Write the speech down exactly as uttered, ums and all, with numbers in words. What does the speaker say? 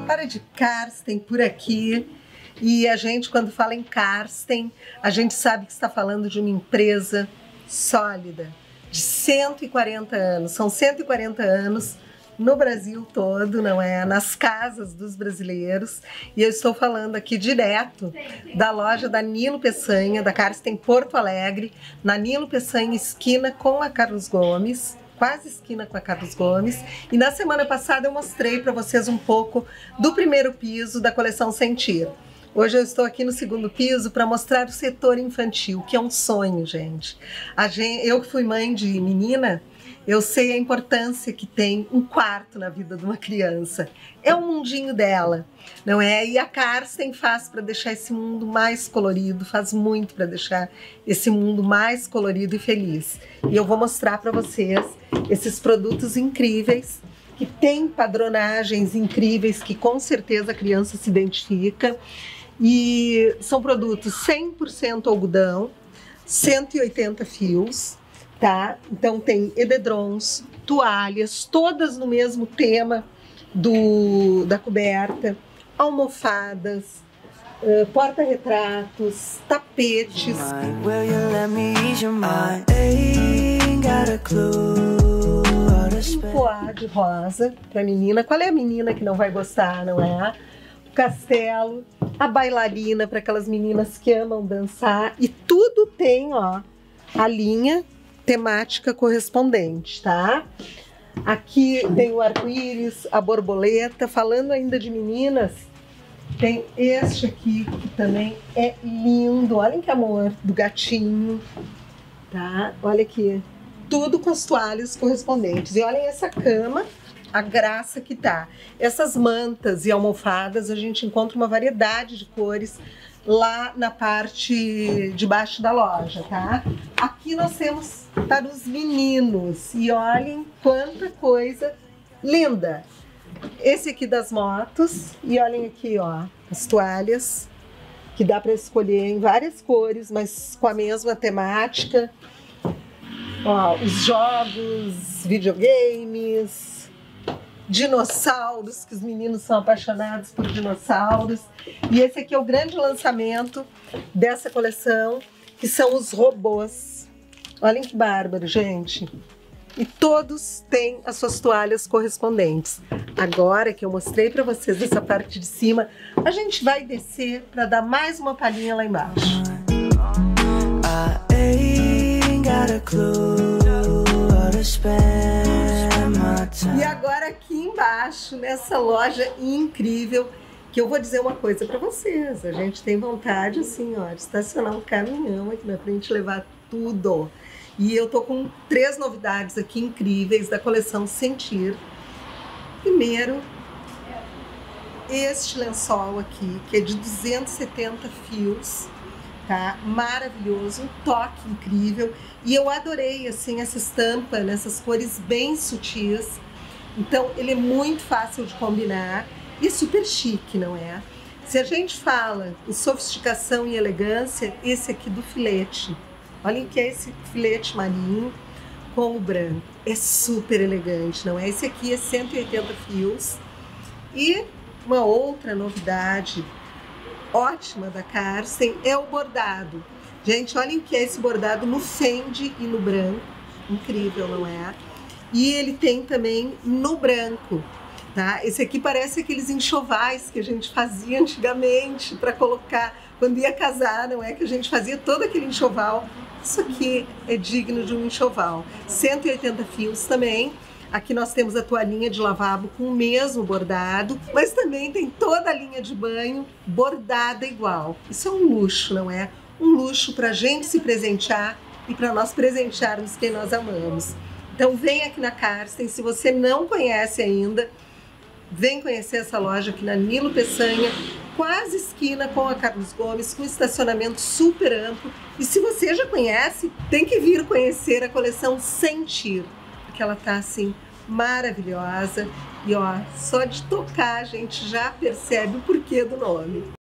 Hora de Karsten por aqui. E a gente, quando fala em Karsten, a gente sabe que está falando de uma empresa sólida, de cento e quarenta anos. São cento e quarenta anos no Brasil todo, não é? Nas casas dos brasileiros. E eu estou falando aqui direto da loja da Nilo Peçanha, da Karsten Porto Alegre, na Nilo Peçanha, esquina com a Carlos Gomes, quase esquina com a Carlos Gomes. E na semana passada eu mostrei para vocês um pouco do primeiro piso da coleção Sentir. Hoje eu estou aqui no segundo piso para mostrar o setor infantil, que é um sonho, gente. A gente. Eu que fui mãe de menina, eu sei a importância que tem um quarto na vida de uma criança. É o mundinho dela, não é? E a Karsten faz para deixar esse mundo mais colorido, faz muito para deixar esse mundo mais colorido e feliz. E eu vou mostrar para vocês esses produtos incríveis, que tem padronagens incríveis, que com certeza a criança se identifica. E são produtos cem por cento algodão, cento e oitenta fios, tá? Então tem edredons, toalhas, todas no mesmo tema do, da coberta, almofadas, uh, porta-retratos, tapetes. Um poá de rosa para menina. Qual é a menina que não vai gostar, não é? O castelo, a bailarina para aquelas meninas que amam dançar, e tudo tem, ó, a linha temática correspondente, tá? Aqui tem o arco-íris, a borboleta. Falando ainda de meninas, tem este aqui que também é lindo. Olhem que amor, do gatinho, tá? Olha aqui, tudo com as toalhas correspondentes. E olhem essa cama, a graça que tá. Essas mantas e almofadas, a gente encontra uma variedade de cores lá na parte de baixo da loja, tá? Aqui nós temos para os meninos, e olhem quanta coisa linda. Esse aqui das motos, e olhem aqui, ó, as toalhas, que dá para escolher em várias cores, mas com a mesma temática. Ó, os jogos, videogames, dinossauros, que os meninos são apaixonados por dinossauros. E esse aqui é o grande lançamento dessa coleção, que são os robôs. Olhem que bárbaro, gente. E todos têm as suas toalhas correspondentes. Agora que eu mostrei para vocês essa parte de cima, a gente vai descer para dar mais uma palhinha lá embaixo. E agora aqui embaixo, nessa loja incrível, que eu vou dizer uma coisa para vocês. A gente tem vontade, assim, ó, de estacionar um caminhão aqui na frente e levar tudo. E eu tô com três novidades aqui incríveis da coleção Sentir. Primeiro, este lençol aqui, que é de duzentos e setenta fios, tá? Maravilhoso, um toque incrível. E eu adorei, assim, essa estampa nessas cores bem sutis. Então ele é muito fácil de combinar e super chique, não é? Se a gente fala em sofisticação e elegância, esse aqui do filete. Olhem que é esse filete marinho com o branco. É super elegante, não é? Esse aqui é cento e oitenta fios. E uma outra novidade ótima da Karsten é o bordado. Gente, olhem que é esse bordado no fende e no branco. Incrível, não é? E ele tem também no branco, tá? Esse aqui parece aqueles enxovais que a gente fazia antigamente para colocar quando ia casar, não é? Que a gente fazia todo aquele enxoval. Isso aqui é digno de um enxoval. cento e oitenta fios também. Aqui nós temos a toalhinha de lavabo com o mesmo bordado, mas também tem toda a linha de banho bordada igual. Isso é um luxo, não é? Um luxo para a gente se presentear e para nós presentearmos quem nós amamos. Então vem aqui na Karsten, se você não conhece ainda, vem conhecer essa loja aqui na Nilo Peçanha, quase esquina com a Carlos Gomes, com estacionamento super amplo. E se você já conhece, tem que vir conhecer a coleção Sentir, porque ela tá assim maravilhosa. E ó, só de tocar a gente já percebe o porquê do nome.